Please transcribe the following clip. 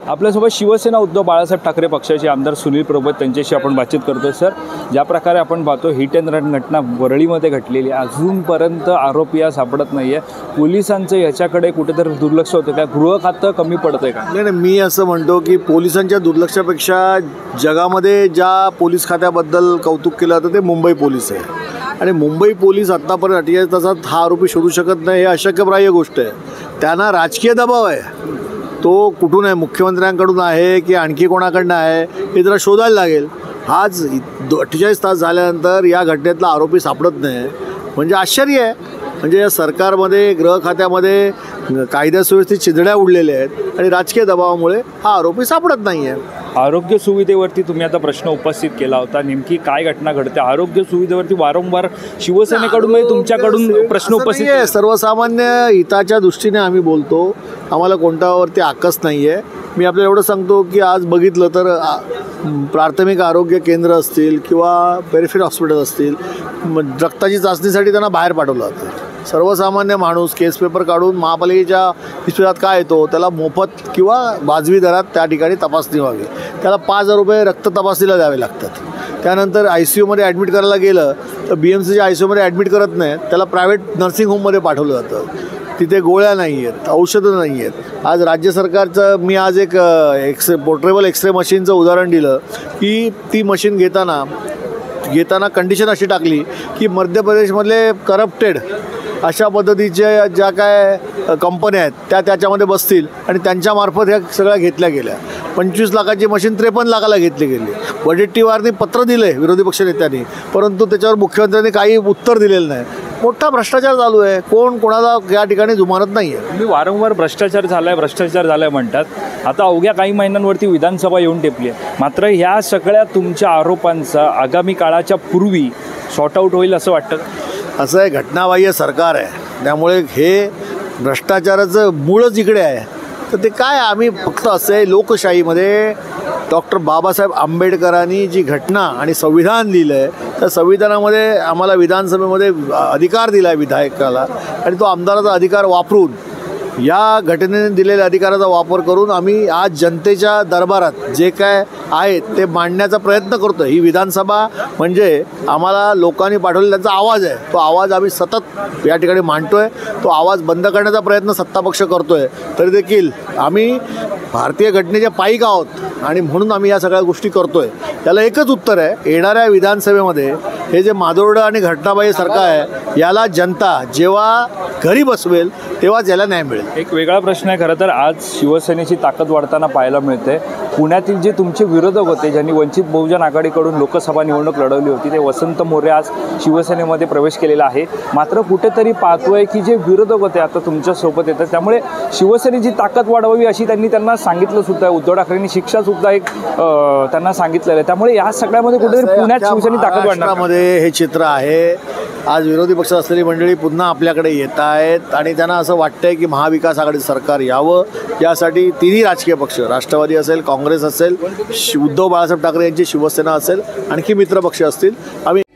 आपल्यासोबत शिवसेना उद्धव बाळासाहेब ठाकरे पक्षाचे आमदार सुनील प्रभू त्यांच्याशी आपण बातचीत करतोय। सर, ज्या प्रकारे आपण पाहतो हिट अँड रन घटना वरळीमध्ये घडलेली अजूनपर्यंत आरोपी सापडत नाहीये, पोलिसांचं याच्याकडे कुठेतरी दुर्लक्ष होतं का? गृह खातं कमी पडतंय का? नाही, मी असं म्हणतो की पोलिसांच्या दुर्लक्षापेक्षा जगामध्ये ज्या पोलीस खात्याबद्दल कौतुक केलं जातं ते मुंबई पोलीस आहे। आणि मुंबई पोलीस आत्तापर्यंत 48 तासात हा आरोपी शोधू शकत नाही, हे अशक्यप्राय गोष्ट आहे। त्यांना राजकीय दबाव आहे, तो कुठून आहे, मुख्यमंत्र्यांकडून आहे की आणखी कोणाकडनं आहे हे जरा शोधायला लागेल। आज 48 तास झाल्यानंतर या घटनेतला आरोपी सापडत नाही म्हणजे आश्चर्य आहे। म्हणजे या सरकारमध्ये गृह खात्यामध्ये कायदा सुव्यवस्थेत चिंधड्या उडलेल्या आहेत आणि राजकीय दबावामुळे हा आरोपी सापडत नाही आहे। आरोग्य सुविधेवरती तुम्ही आता प्रश्न उपस्थित केला होता, नेमकी काय घटना घडते? आरोग्य सुविधेवरती वारंवार शिवसेनेकडून तुमच्याकडून प्रश्न उपस्थित आहे। सर्वसामान्य हिताच्या दृष्टीने आम्ही बोलतो, आम्हाला कोणत्यावरती आकस नाही आहे। मी आपल्याला एवढं सांगतो की आज बघितलं तर प्राथमिक आरोग्य केंद्र असतील किंवा पेरिफेरल हॉस्पिटल असतील, रक्ताची चाचणीसाठी त्यांना बाहेर पाठवलं जातं। सर्वसामान्य माणूस केस पेपर काढून महापालिकेच्या इस्पितळात काय येतो, त्याला मोफत किंवा वाजवी दरात त्या ठिकाणी तपासणी व्हावी, त्याला 5,000 रुपये रक्त तपासणीला द्यावे लागतात। त्यानंतर ICUमध्ये ॲडमिट करायला गेलं तर BMCच्या ICUमध्ये ॲडमिट करत नाही, त्याला प्रायव्हेट नर्सिंग होममध्ये पाठवलं जातं। तिथे गोळ्या नाही आहेत, औषधं नाही आहेत। आज राज्य सरकारचं मी आज एक पोर्टेबल एक्सरे मशीनचं उदाहरण दिलं की ती मशीन घेताना कंडिशन अशी टाकली की मध्य प्रदेशमधले करप्टेड अशा पद्धतीच्या ज्या काय कंपन्या आहेत त्याच्यामध्ये बसतील आणि त्यांच्यामार्फत ह्या सगळ्या घेतल्या गेल्या। 25 लाखाची मशीन 53 लाखाला घेतली गेली। वडेट्टीवारने पत्र दिलं आहे विरोधी पक्षनेत्यांनी, परंतु त्याच्यावर मुख्यमंत्र्यांनी काही उत्तर दिलेलं नाही। मोठा भ्रष्टाचार चालू आहे, कोण कोणाला या ठिकाणी जुमानत नाही आहे। तुम्ही वारंवार भ्रष्टाचार झालाय म्हणतात, आता अवघ्या काही महिन्यांवरती विधानसभा येऊन टेपली आहे, मात्र ह्या सगळ्या तुमच्या आरोपांचा आगामी काळाच्या पूर्वी सॉर्ट आऊट होईल असं वाटतं? असं आहे, घटनाबाह्य सरकार आहे, त्यामुळे हे भ्रष्टाचाराचं मूळच इकडे आहे। तर ते काय, आम्ही फक्त असं आहे, लोकशाहीमध्ये डॉक्टर बाबासाहेब आंबेडकरांनी जी घटना आणि संविधान लिहिलं आहे त्या संविधानामध्ये आम्हाला विधानसभेमध्ये अधिकार दिला आहे विधायकाला, आणि तो आमदाराचा अधिकार वापरून या घटनेने दिलेल्या अधिकाराचा वापर करून आम्ही आज जनतेच्या दरबारात जे काय आहे ते मांडण्याचा प्रयत्न करतो। ही विधानसभा म्हणजे आम्हाला लोकांनी पाठवलेला त्यांचा आवाज आहे, तो आवाज आम्ही सतत या ठिकाणी मांडतो आहे। तो आवाज बंद करण्याचा प्रयत्न सत्तापक्ष करतो आहे, तरी देखील आम्ही भारतीय घटनेच्या पायीक आहोत आणि म्हणून आम्ही या सगळ्या गोष्टी करतो आहे। त्याला एकच उत्तर आहे, येणाऱ्या विधानसभेमध्ये हे जे मादोरडं आणि घटनाबाह्य सरकार आहे याला जनता जेव्हा घरी बसवेल तेव्हाच याला न्याय मिळेल। एक वेगळा प्रश्न आहे खरं तर, आज शिवसेनेची ताकद वाढताना पाहायला मिळते। पुण्यातील जे तुमचे विरोधक होते, ज्यांनी वंचित बहुजन आघाडीकडून लोकसभा निवडणूक लढवली होती, ते वसंत मोरे आज शिवसेनेमध्ये प्रवेश केलेला आहे। मात्र कुठेतरी पाहतोय की जे विरोधक होते आता तुमच्यासोबत येतात, त्यामुळे शिवसेनेची ताकद वाढवावी अशी त्यांना सांगितलं सुद्धा आहे। उद्धव ठाकरेंनी शिक्षा सुद्धा एक त्यांना सांगितलेलं आहे, त्यामुळे या सगळ्यामध्ये कुठेतरी पुण्यात शिवसेनेची ताकद वाढण्यामध्ये हे चित्र आहे। आज विरोधी पक्षात असलेली मंडळी पुन्हा आपल्याकडे येत आहेत आणि त्यांना असं वाटतंय की महाविकास आघाडीचं सरकार यावं, यासाठी तिन्ही राजकीय पक्ष, राष्ट्रवादी असेल, काँग्रेस असेल, उद्धव बाळासाहेब ठाकरे यांची शिवसेना असेल, आणखी मित्र पक्ष असतील, आम्ही